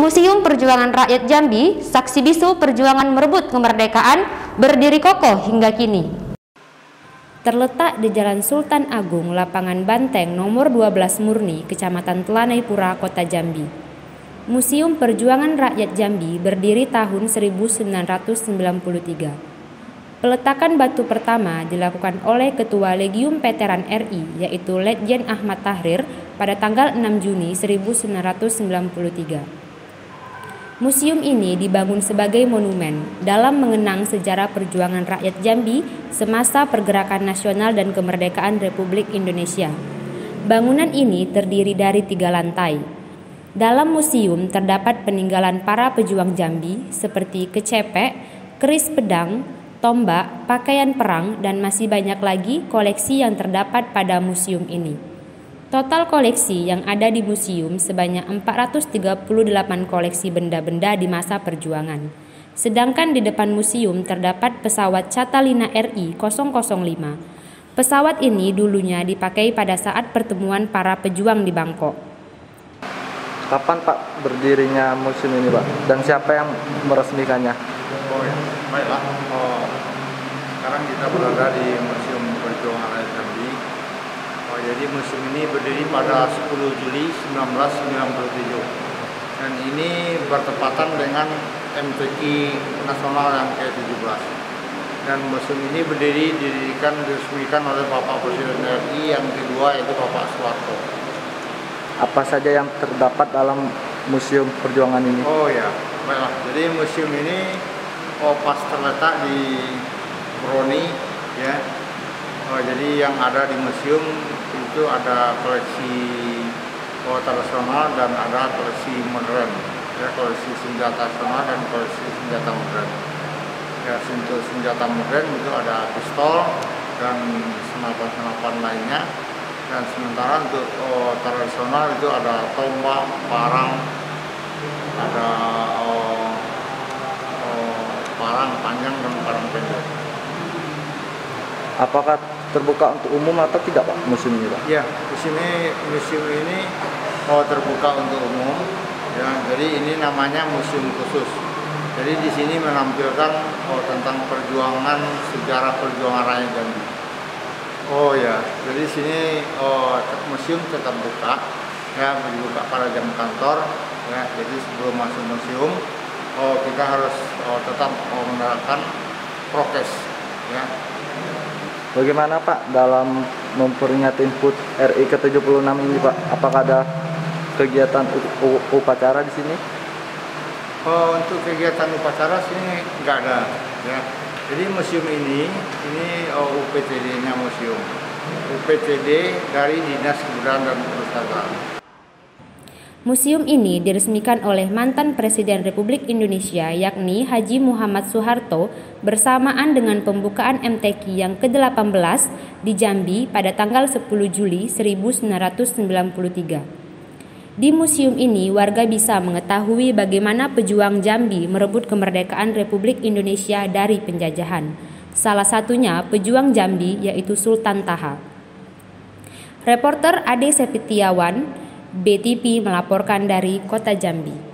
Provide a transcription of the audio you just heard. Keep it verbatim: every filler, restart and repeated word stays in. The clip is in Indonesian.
Museum Perjuangan Rakyat Jambi, saksi bisu perjuangan merebut kemerdekaan, berdiri kokoh hingga kini. Terletak di Jalan Sultan Agung, Lapangan Banteng nomor dua belas Murni, Kecamatan Telanai-Pura, Kota Jambi. Museum Perjuangan Rakyat Jambi berdiri tahun seribu sembilan ratus sembilan puluh tiga. Peletakan batu pertama dilakukan oleh Ketua Legium Veteran R I, yaitu Letjen Ahmad Tahrir, pada tanggal enam Juni seribu sembilan ratus sembilan puluh tiga. Museum ini dibangun sebagai monumen dalam mengenang sejarah perjuangan rakyat Jambi semasa pergerakan nasional dan kemerdekaan Republik Indonesia. Bangunan ini terdiri dari tiga lantai. Dalam museum terdapat peninggalan para pejuang Jambi seperti kecepek, keris pedang, tombak, pakaian perang, dan masih banyak lagi koleksi yang terdapat pada museum ini. Total koleksi yang ada di museum sebanyak empat ratus tiga puluh delapan koleksi benda-benda di masa perjuangan. Sedangkan di depan museum terdapat pesawat Catalina R I nol nol lima. Pesawat ini dulunya dipakai pada saat pertemuan para pejuang di Bangkok. Kapan Pak berdirinya museum ini Pak? Dan siapa yang meresmikannya? Oh ya, baiklah. Oh, sekarang kita berada di Museum Perjuangan Rakyat Jambi. Oh, jadi museum ini berdiri pada sepuluh Juli seribu sembilan ratus sembilan puluh tujuh. Dan ini bertepatan dengan M T Q Nasional yang ke tujuh belas. Dan museum ini berdiri didirikan diresmikan oleh Bapak Presiden R I yang kedua, yaitu Bapak Soeharto. Apa saja yang terdapat dalam Museum Perjuangan ini? Oh ya, baiklah. Jadi museum ini oh, pas terletak di Broni, ya. Oh, jadi yang ada di museum itu ada koleksi oh, tradisional dan ada koleksi modern, ya, koleksi senjata tradisional dan koleksi senjata modern. Ya, untuk senjata modern itu ada pistol dan senapan-senapan lainnya. Dan sementara untuk oh, tradisional itu ada tombak, parang, ada oh, oh, parang panjang dan parang pendek. Apakah terbuka untuk umum atau tidak Pak museum ini Pak? Ya, di sini museum ini oh, terbuka untuk umum. Ya, jadi ini namanya museum khusus. Jadi di sini menampilkan oh, tentang perjuangan sejarah perjuangan rakyat Jambi. Oh ya, jadi sini oh, museum tetap buka, ya, dibuka pada jam kantor, ya. Jadi sebelum masuk museum, oh kita harus oh, tetap oh, menerapkan prokes, ya. Bagaimana Pak dalam memperingati H U T R I ke tujuh puluh enam ini Pak? Apakah ada kegiatan upacara di sini? Oh, untuk kegiatan upacara sini nggak ada, ya. Jadi museum ini, ini oh, U P T D-nya museum, U P T D dari Dinas Kebudayaan dan Perpustakaan. Museum ini diresmikan oleh mantan Presiden Republik Indonesia yakni Haji Muhammad Soeharto bersamaan dengan pembukaan M T Q yang ke delapan belas di Jambi pada tanggal sepuluh Juli seribu sembilan ratus sembilan puluh tiga. Di museum ini warga bisa mengetahui bagaimana pejuang Jambi merebut kemerdekaan Republik Indonesia dari penjajahan. Salah satunya pejuang Jambi yaitu Sultan Taha. Reporter Ade Septiawan, B T V melaporkan dari Kota Jambi.